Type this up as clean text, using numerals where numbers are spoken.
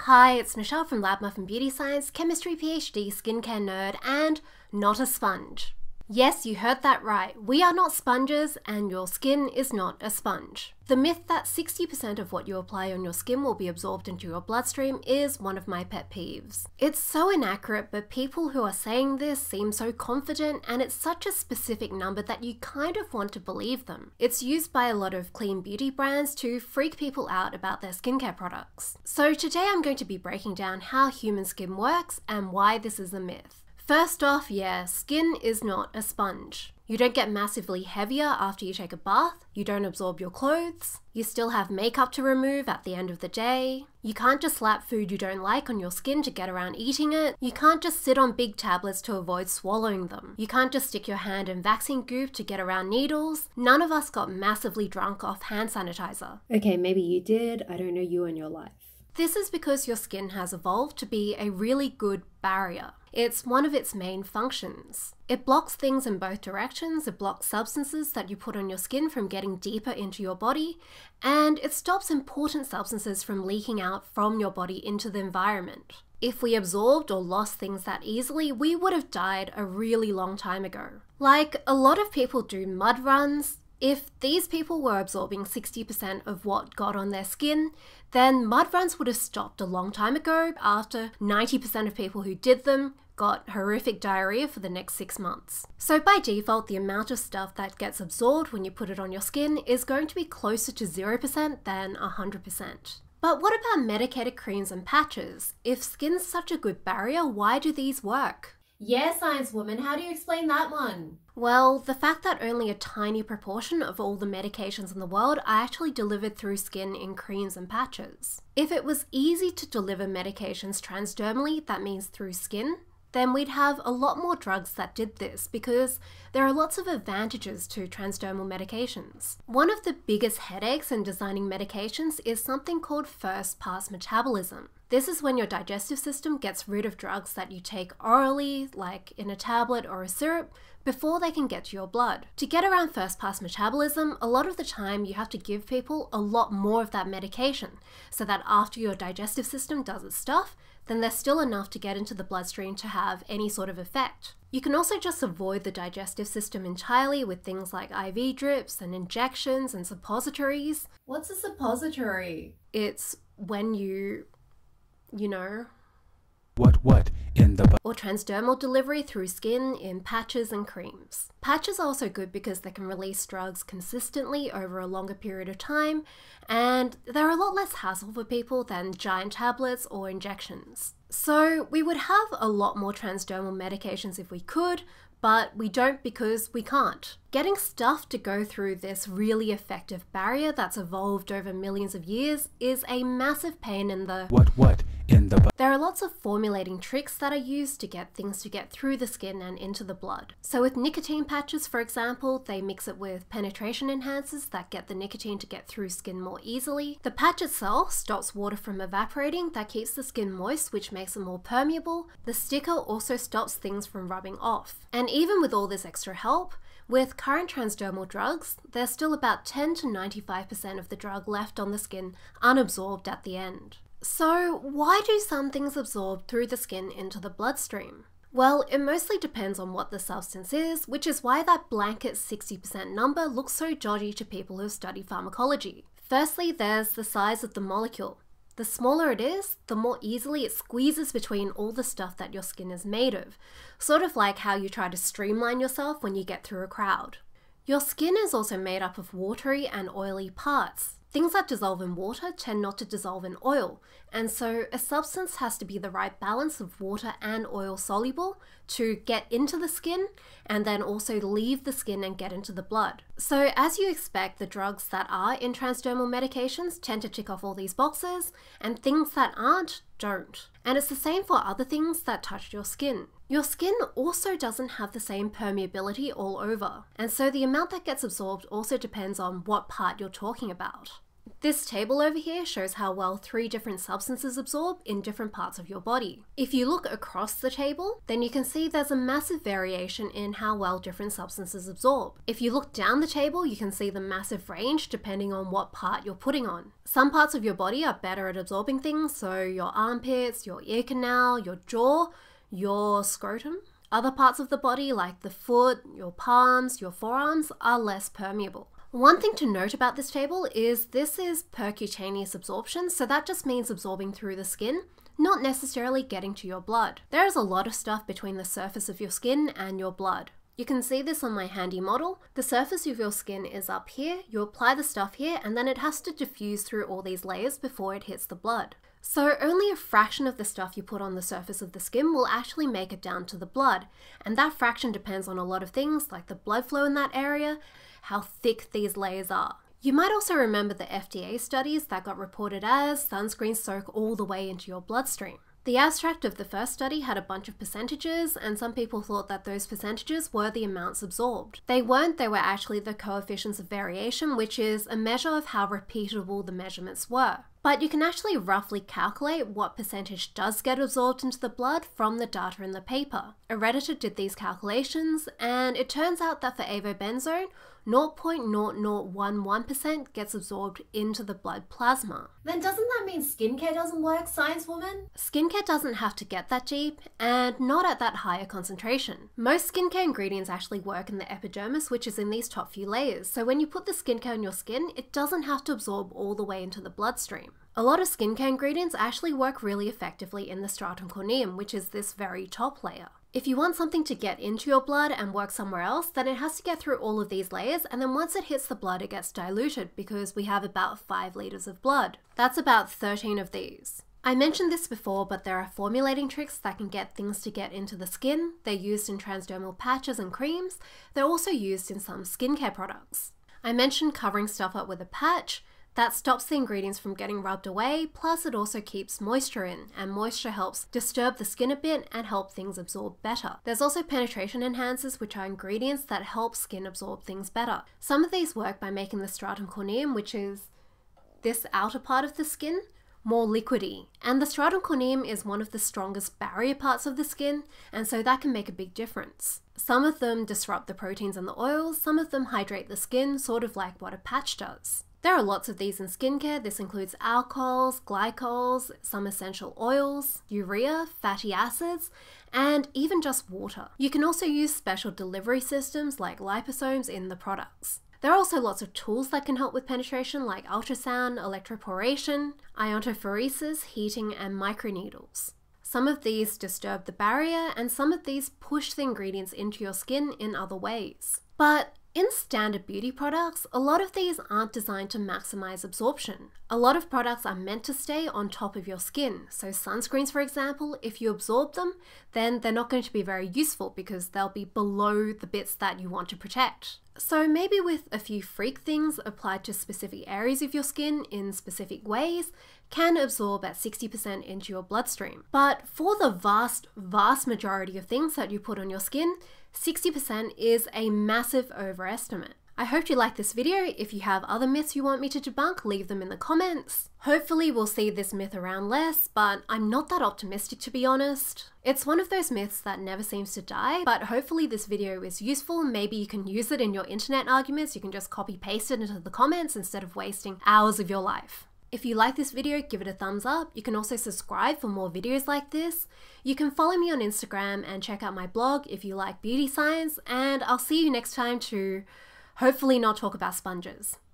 Hi, it's Michelle from Muffin Beauty Science, Chemistry PhD, skincare nerd, and not a sponge. Yes, you heard that right. We are not sponges, and your skin is not a sponge. The myth that 60% of what you apply on your skin will be absorbed into your bloodstream is one of my pet peeves. It's so inaccurate, but people who are saying this seem so confident, and it's such a specific number that you kind of want to believe them. It's used by a lot of clean beauty brands to freak people out about their skincare products. So today I'm going to be breaking down how human skin works and why this is a myth. First off, yeah, skin is not a sponge. You don't get massively heavier after you take a bath, you don't absorb your clothes, you still have makeup to remove at the end of the day, you can't just slap food you don't like on your skin to get around eating it, you can't just sit on big tablets to avoid swallowing them, you can't just stick your hand in vaccine goop to get around needles. None of us got massively drunk off hand sanitizer. Okay, maybe you did, I don't know you and your life. This is because your skin has evolved to be a really good barrier. It's one of its main functions. It blocks things in both directions, it blocks substances that you put on your skin from getting deeper into your body, and it stops important substances from leaking out from your body into the environment. If we absorbed or lost things that easily, we would have died a really long time ago. Like, a lot of people do mud runs. If these people were absorbing 60% of what got on their skin, then mud runs would have stopped a long time ago after 90% of people who did them got horrific diarrhea for the next 6 months. So by default, the amount of stuff that gets absorbed when you put it on your skin is going to be closer to 0% than 100%. But what about medicated creams and patches? If skin's such a good barrier, why do these work? Yeah, science woman, how do you explain that one? Well, the fact that only a tiny proportion of all the medications in the world are actually delivered through skin in creams and patches. If it was easy to deliver medications transdermally, that means through skin, then we'd have a lot more drugs that did this because there are lots of advantages to transdermal medications. One of the biggest headaches in designing medications is something called first-pass metabolism. This is when your digestive system gets rid of drugs that you take orally, like in a tablet or a syrup, before they can get to your blood. To get around first-pass metabolism, a lot of the time you have to give people a lot more of that medication, so that after your digestive system does its stuff, then there's still enough to get into the bloodstream to have any sort of effect. You can also just avoid the digestive system entirely with things like IV drips and injections and suppositories. What's a suppository? It's when you know, what in the or transdermal delivery through skin in patches and creams. Patches are also good because they can release drugs consistently over a longer period of time, and they're a lot less hassle for people than giant tablets or injections. So we would have a lot more transdermal medications if we could, but we don't because we can't. Getting stuff to go through this really effective barrier that's evolved over millions of years is a massive pain in the what in the There are lots of formulating tricks that are used to get things to get through the skin and into the blood. So with nicotine patches, for example, they mix it with penetration enhancers that get the nicotine to get through skin more easily. The patch itself stops water from evaporating, that keeps the skin moist, which makes it more permeable. The sticker also stops things from rubbing off. And even with all this extra help, with current transdermal drugs, there's still about 10 to 95% of the drug left on the skin unabsorbed at the end. So why do some things absorb through the skin into the bloodstream? Well, it mostly depends on what the substance is, which is why that blanket 60% number looks so dodgy to people who study pharmacology. Firstly, there's the size of the molecule. The smaller it is, the more easily it squeezes between all the stuff that your skin is made of, sort of like how you try to streamline yourself when you get through a crowd. Your skin is also made up of watery and oily parts. Things that dissolve in water tend not to dissolve in oil, and so a substance has to be the right balance of water and oil soluble to get into the skin and then also leave the skin and get into the blood. So as you expect, the drugs that are in transdermal medications tend to tick off all these boxes, and things that aren't don't. And it's the same for other things that touch your skin. Your skin also doesn't have the same permeability all over, and so the amount that gets absorbed also depends on what part you're talking about. This table over here shows how well 3 different substances absorb in different parts of your body. If you look across the table, then you can see there's a massive variation in how well different substances absorb. If you look down the table, you can see the massive range depending on what part you're putting on. Some parts of your body are better at absorbing things, so your armpits, your ear canal, your jaw, your scrotum. Other parts of the body, like the foot, your palms, your forearms, are less permeable. One thing to note about this table is this is percutaneous absorption, so that just means absorbing through the skin, not necessarily getting to your blood. There is a lot of stuff between the surface of your skin and your blood. You can see this on my handy model. The surface of your skin is up here, you apply the stuff here, and then it has to diffuse through all these layers before it hits the blood. So only a fraction of the stuff you put on the surface of the skin will actually make it down to the blood, and that fraction depends on a lot of things like the blood flow in that area, how thick these layers are. You might also remember the FDA studies that got reported as sunscreens soak all the way into your bloodstream. The abstract of the first study had a bunch of percentages, and some people thought that those percentages were the amounts absorbed. They weren't, they were actually the coefficients of variation, which is a measure of how repeatable the measurements were. But you can actually roughly calculate what percentage does get absorbed into the blood from the data in the paper. A Redditor did these calculations, and it turns out that for avobenzone, 0.0011% gets absorbed into the blood plasma. Then doesn't that mean skincare doesn't work, science woman? Skincare doesn't have to get that deep, and not at that higher concentration. Most skincare ingredients actually work in the epidermis, which is in these top few layers, so when you put the skincare on your skin, it doesn't have to absorb all the way into the bloodstream. A lot of skincare ingredients actually work really effectively in the stratum corneum, which is this very top layer. If you want something to get into your blood and work somewhere else, then it has to get through all of these layers, and then once it hits the blood, it gets diluted because we have about 5 liters of blood. That's about 13 of these. I mentioned this before, but there are formulating tricks that can get things to get into the skin. They're used in transdermal patches and creams. They're also used in some skincare products. I mentioned covering stuff up with a patch. That stops the ingredients from getting rubbed away, plus it also keeps moisture in, and moisture helps disturb the skin a bit and help things absorb better. There's also penetration enhancers, which are ingredients that help skin absorb things better. Some of these work by making the stratum corneum, which is this outer part of the skin, more liquidy. And the stratum corneum is one of the strongest barrier parts of the skin, and so that can make a big difference. Some of them disrupt the proteins and the oils, some of them hydrate the skin, sort of like what a patch does. There are lots of these in skincare. This includes alcohols, glycols, some essential oils, urea, fatty acids, and even just water. You can also use special delivery systems like liposomes in the products. There are also lots of tools that can help with penetration like ultrasound, electroporation, iontophoresis, heating, and microneedles. Some of these disturb the barrier, and some of these push the ingredients into your skin in other ways. But in standard beauty products, a lot of these aren't designed to maximize absorption. A lot of products are meant to stay on top of your skin. So sunscreens, for example, if you absorb them, then they're not going to be very useful because they'll be below the bits that you want to protect. So maybe with a few freak things applied to specific areas of your skin in specific ways, can absorb at 60% into your bloodstream. But for the vast majority of things that you put on your skin, 60% is a massive overestimate. I hope you liked this video. If you have other myths you want me to debunk, leave them in the comments. Hopefully we'll see this myth around less, but I'm not that optimistic, to be honest. It's one of those myths that never seems to die, but hopefully this video is useful. Maybe you can use it in your internet arguments. You can just copy paste it into the comments instead of wasting hours of your life. If you like this video, give it a thumbs up. You can also subscribe for more videos like this. You can follow me on Instagram and check out my blog if you like beauty science, and I'll see you next time to hopefully not talk about sponges.